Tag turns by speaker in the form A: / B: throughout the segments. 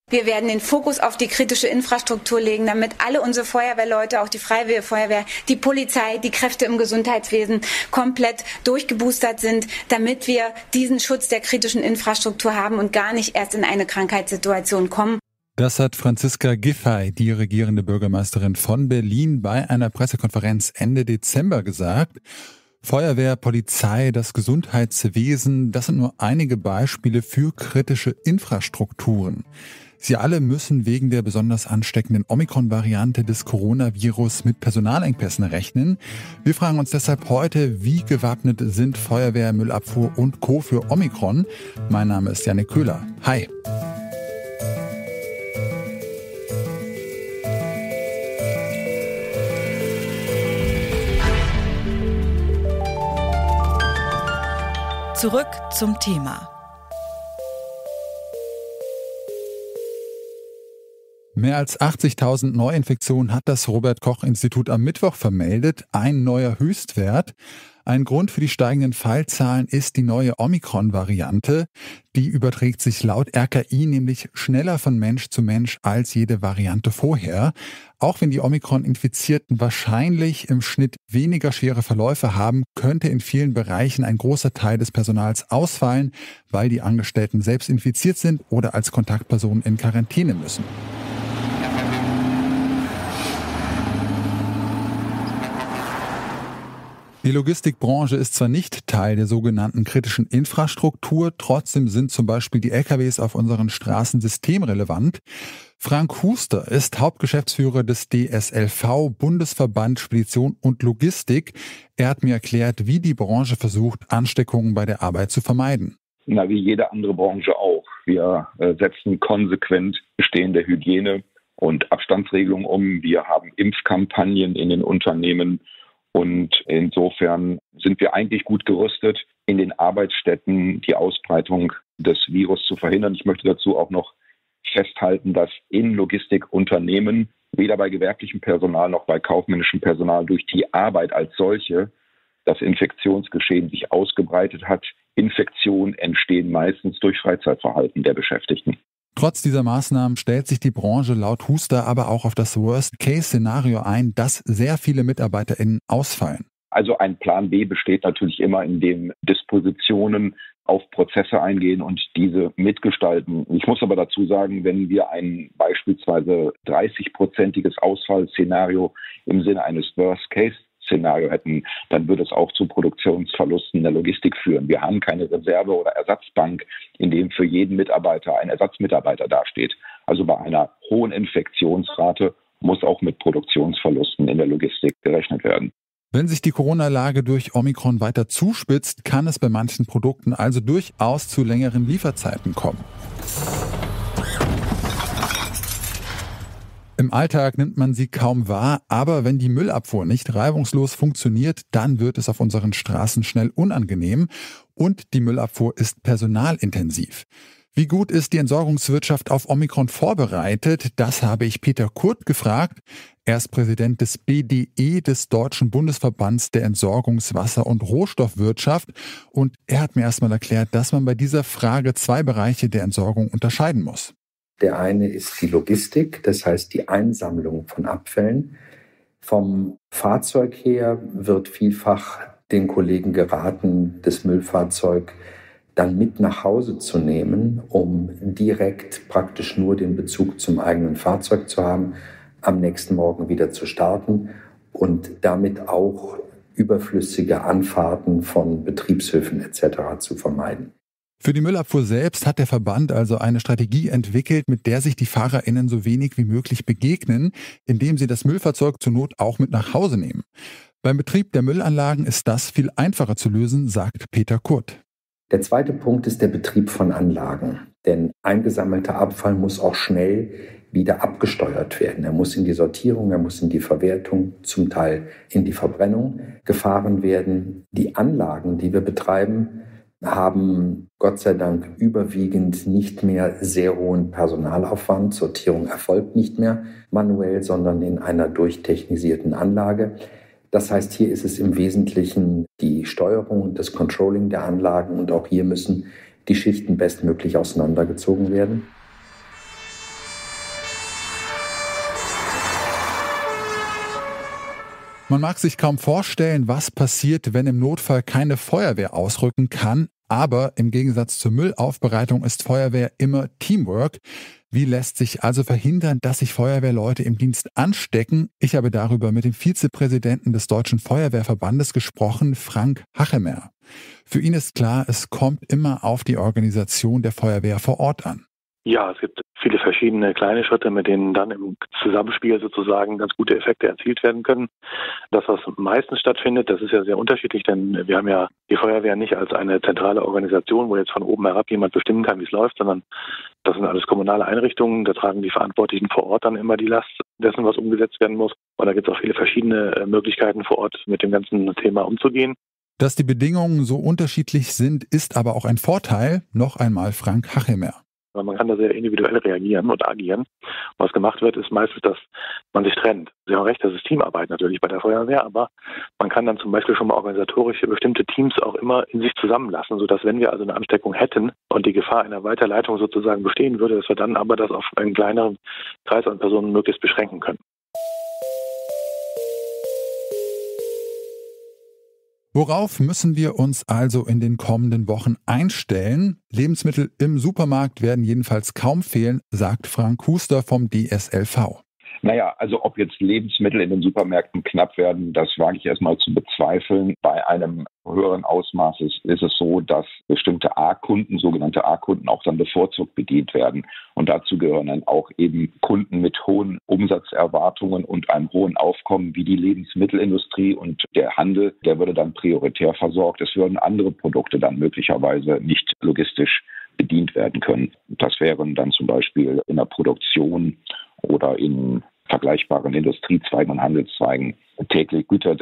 A: Wir werden den Fokus auf die kritische Infrastruktur legen, damit alle unsere Feuerwehrleute, auch die Freiwillige Feuerwehr, die Polizei, die Kräfte im Gesundheitswesen komplett durchgeboostert sind, damit wir diesen Schutz der kritischen Infrastruktur haben und gar nicht erst in eine Krankheitssituation kommen.
B: Das hat Franziska Giffey, die regierende Bürgermeisterin von Berlin, bei einer Pressekonferenz Ende Dezember gesagt. Feuerwehr, Polizei, das Gesundheitswesen, das sind nur einige Beispiele für kritische Infrastrukturen. Sie alle müssen wegen der besonders ansteckenden Omikron-Variante des Coronavirus mit Personalengpässen rechnen. Wir fragen uns deshalb heute, wie gewappnet sind Feuerwehr, Müllabfuhr und Co. für Omikron? Mein Name ist Jannik Köhler. Hi.
C: Zurück zum Thema.
B: Mehr als 80.000 Neuinfektionen hat das Robert-Koch-Institut am Mittwoch vermeldet, ein neuer Höchstwert. Ein Grund für die steigenden Fallzahlen ist die neue Omikron-Variante. Die überträgt sich laut RKI nämlich schneller von Mensch zu Mensch als jede Variante vorher. Auch wenn die Omikron-Infizierten wahrscheinlich im Schnitt weniger schwere Verläufe haben, könnte in vielen Bereichen ein großer Teil des Personals ausfallen, weil die Angestellten selbst infiziert sind oder als Kontaktpersonen in Quarantäne müssen. Die Logistikbranche ist zwar nicht Teil der sogenannten kritischen Infrastruktur, trotzdem sind zum Beispiel die LKWs auf unseren Straßen systemrelevant. Frank Huster ist Hauptgeschäftsführer des DSLV, Bundesverband Spedition und Logistik. Er hat mir erklärt, wie die Branche versucht, Ansteckungen bei der Arbeit zu vermeiden.
D: Na, wie jede andere Branche auch. Wir setzen konsequent bestehende Hygiene- und Abstandsregelungen um. Wir haben Impfkampagnen in den Unternehmen. Und insofern sind wir eigentlich gut gerüstet, in den Arbeitsstätten die Ausbreitung des Virus zu verhindern. Ich möchte dazu auch noch festhalten, dass in Logistikunternehmen weder bei gewerblichem Personal noch bei kaufmännischem Personal durch die Arbeit als solche das Infektionsgeschehen sich ausgebreitet hat. Infektionen entstehen meistens durch Freizeitverhalten der Beschäftigten.
B: Trotz dieser Maßnahmen stellt sich die Branche laut Huster aber auch auf das Worst-Case-Szenario ein, dass sehr viele MitarbeiterInnen ausfallen.
D: Also ein Plan B besteht natürlich immer, in dem Dispositionen auf Prozesse eingehen und diese mitgestalten. Ich muss aber dazu sagen, wenn wir ein beispielsweise 30-prozentiges Ausfallszenario im Sinne eines Worst-Case-Szenario hätten, dann würde es auch zu Produktionsverlusten in der Logistik führen. Wir haben keine Reserve- oder Ersatzbank, in dem für jeden Mitarbeiter ein Ersatzmitarbeiter dasteht. Also bei einer hohen Infektionsrate muss auch mit Produktionsverlusten in der Logistik gerechnet werden.
B: Wenn sich die Corona-Lage durch Omikron weiter zuspitzt, kann es bei manchen Produkten also durchaus zu längeren Lieferzeiten kommen. Im Alltag nimmt man sie kaum wahr, aber wenn die Müllabfuhr nicht reibungslos funktioniert, dann wird es auf unseren Straßen schnell unangenehm und die Müllabfuhr ist personalintensiv. Wie gut ist die Entsorgungswirtschaft auf Omikron vorbereitet? Das habe ich Peter Kurt gefragt. Er ist Präsident des BDE, des Deutschen Bundesverbands der Entsorgungs-, Wasser- und Rohstoffwirtschaft. Und er hat mir erstmal erklärt, dass man bei dieser Frage zwei Bereiche der Entsorgung unterscheiden muss.
E: Der eine ist die Logistik, das heißt die Einsammlung von Abfällen. Vom Fahrzeug her wird vielfach den Kollegen geraten, das Müllfahrzeug dann mit nach Hause zu nehmen, um direkt praktisch nur den Bezug zum eigenen Fahrzeug zu haben, am nächsten Morgen wieder zu starten und damit auch überflüssige Anfahrten von Betriebshöfen etc. zu vermeiden.
B: Für die Müllabfuhr selbst hat der Verband also eine Strategie entwickelt, mit der sich die FahrerInnen so wenig wie möglich begegnen, indem sie das Müllfahrzeug zur Not auch mit nach Hause nehmen. Beim Betrieb der Müllanlagen ist das viel einfacher zu lösen, sagt Peter Kurt.
E: Der zweite Punkt ist der Betrieb von Anlagen. Denn eingesammelter Abfall muss auch schnell wieder abgesteuert werden. Er muss in die Sortierung, er muss in die Verwertung, zum Teil in die Verbrennung gefahren werden. Die Anlagen, die wir betreiben, haben Gott sei Dank überwiegend nicht mehr sehr hohen Personalaufwand. Sortierung erfolgt nicht mehr manuell, sondern in einer durchtechnisierten Anlage. Das heißt, hier ist es im Wesentlichen die Steuerung und das Controlling der Anlagen und auch hier müssen die Schichten bestmöglich auseinandergezogen werden.
B: Man mag sich kaum vorstellen, was passiert, wenn im Notfall keine Feuerwehr ausrücken kann. Aber im Gegensatz zur Müllaufbereitung ist Feuerwehr immer Teamwork. Wie lässt sich also verhindern, dass sich Feuerwehrleute im Dienst anstecken? Ich habe darüber mit dem Vizepräsidenten des Deutschen Feuerwehrverbandes gesprochen, Frank Hachemer. Für ihn ist klar, es kommt immer auf die Organisation der Feuerwehr vor Ort an.
F: Ja, es gibt viele verschiedene kleine Schritte, mit denen dann im Zusammenspiel sozusagen ganz gute Effekte erzielt werden können. Das, was meistens stattfindet, das ist ja sehr unterschiedlich, denn wir haben ja die Feuerwehr nicht als eine zentrale Organisation, wo jetzt von oben herab jemand bestimmen kann, wie es läuft, sondern das sind alles kommunale Einrichtungen. Da tragen die Verantwortlichen vor Ort dann immer die Last dessen, was umgesetzt werden muss. Und da gibt es auch viele verschiedene Möglichkeiten vor Ort, mit dem ganzen Thema umzugehen.
B: Dass die Bedingungen so unterschiedlich sind, ist aber auch ein Vorteil. Noch einmal Frank Hachemer.
F: Man kann da sehr individuell reagieren und agieren. Was gemacht wird, ist meistens, dass man sich trennt. Sie haben recht, das ist Teamarbeit natürlich bei der Feuerwehr, aber man kann dann zum Beispiel schon mal organisatorische bestimmte Teams auch immer in sich zusammenlassen, sodass wenn wir also eine Ansteckung hätten und die Gefahr einer Weiterleitung sozusagen bestehen würde, dass wir dann aber das auf einen kleineren Kreis an Personen möglichst beschränken können.
B: Worauf müssen wir uns also in den kommenden Wochen einstellen? Lebensmittel im Supermarkt werden jedenfalls kaum fehlen, sagt Frank Huster vom DSLV.
D: Naja, also ob jetzt Lebensmittel in den Supermärkten knapp werden, das wage ich erstmal zu bezweifeln. Bei einem höheren Ausmaß ist es so, dass bestimmte A-Kunden, sogenannte A-Kunden, auch dann bevorzugt bedient werden. Und dazu gehören dann auch eben Kunden mit hohen Umsatzerwartungen und einem hohen Aufkommen wie die Lebensmittelindustrie und der Handel, der würde dann prioritär versorgt. Es würden andere Produkte dann möglicherweise nicht logistisch bedient werden können. Das wären dann zum Beispiel in der Produktion oder in vergleichbaren Industriezweigen und Handelszweigen täglich Güter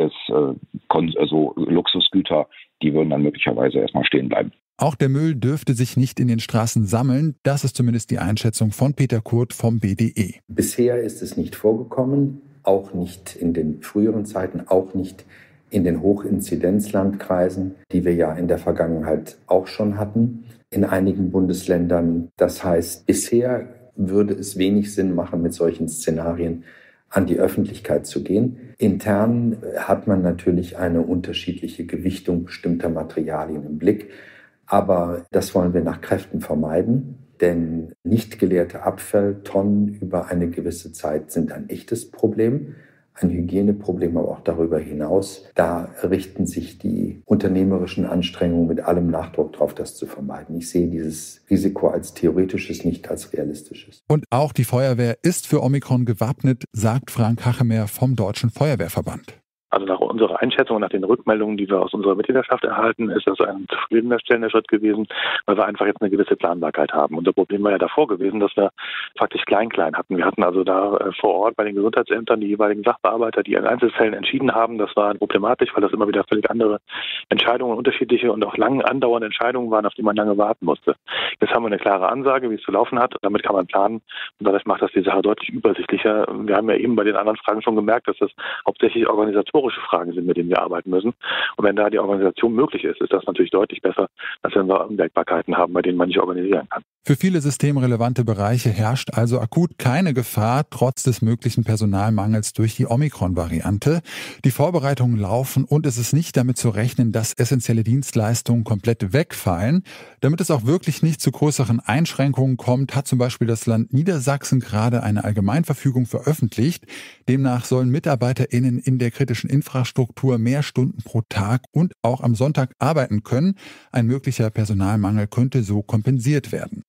D: also Luxusgüter, die würden dann möglicherweise erstmal stehen bleiben.
B: Auch der Müll dürfte sich nicht in den Straßen sammeln. Das ist zumindest die Einschätzung von Peter Kurt vom BDE.
E: Bisher ist es nicht vorgekommen, auch nicht in den früheren Zeiten, auch nicht in den Hochinzidenzlandkreisen, die wir ja in der Vergangenheit auch schon hatten, in einigen Bundesländern. Das heißt, bisher würde es wenig Sinn machen, mit solchen Szenarien an die Öffentlichkeit zu gehen. Intern hat man natürlich eine unterschiedliche Gewichtung bestimmter Materialien im Blick, aber das wollen wir nach Kräften vermeiden, denn nicht geleerte Abfalltonnen über eine gewisse Zeit sind ein echtes Problem. Ein Hygieneproblem, aber auch darüber hinaus. Da richten sich die unternehmerischen Anstrengungen mit allem Nachdruck darauf, das zu vermeiden. Ich sehe dieses Risiko als theoretisches, nicht als realistisches.
B: Und auch die Feuerwehr ist für Omikron gewappnet, sagt Frank Hachemer vom Deutschen Feuerwehrverband.
F: Also nach unserer Einschätzung und nach den Rückmeldungen, die wir aus unserer Mitgliedschaft erhalten, ist das ein zufriedenstellender Schritt gewesen, weil wir einfach jetzt eine gewisse Planbarkeit haben. Unser Problem war ja davor gewesen, dass wir faktisch klein hatten. Wir hatten also da vor Ort bei den Gesundheitsämtern die jeweiligen Sachbearbeiter, die in Einzelfällen entschieden haben. Das war problematisch, weil das immer wieder völlig andere Entscheidungen, unterschiedliche und auch lang andauernde Entscheidungen waren, auf die man lange warten musste. Jetzt haben wir eine klare Ansage, wie es zu laufen hat. Damit kann man planen und dadurch macht das die Sache deutlich übersichtlicher. Wir haben ja eben bei den anderen Fragen schon gemerkt, dass das hauptsächlich organisatorische Fragen sind, mit denen wir arbeiten müssen. Und wenn da die Organisation möglich ist, ist das natürlich deutlich besser, als wenn wir Unwägbarkeiten haben, bei denen man nicht organisieren kann.
B: Für viele systemrelevante Bereiche herrscht also akut keine Gefahr, trotz des möglichen Personalmangels durch die Omikron-Variante. Die Vorbereitungen laufen und es ist nicht damit zu rechnen, dass essentielle Dienstleistungen komplett wegfallen. Damit es auch wirklich nicht zu größeren Einschränkungen kommt, hat zum Beispiel das Land Niedersachsen gerade eine Allgemeinverfügung veröffentlicht. Demnach sollen MitarbeiterInnen in der kritischen Infrastruktur mehr Stunden pro Tag und auch am Sonntag arbeiten können. Ein möglicher Personalmangel könnte so kompensiert werden.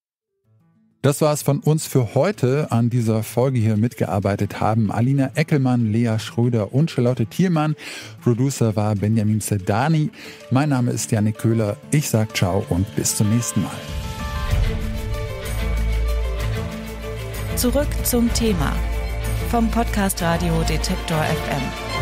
B: Das war es von uns für heute. An dieser Folge hier mitgearbeitet haben Alina Eckelmann, Lea Schröder und Charlotte Thielmann. Producer war Benjamin Zerdani. Mein Name ist Janik Köhler. Ich sage ciao und bis zum nächsten Mal.
C: Zurück zum Thema vom Podcast Radio Detektor FM.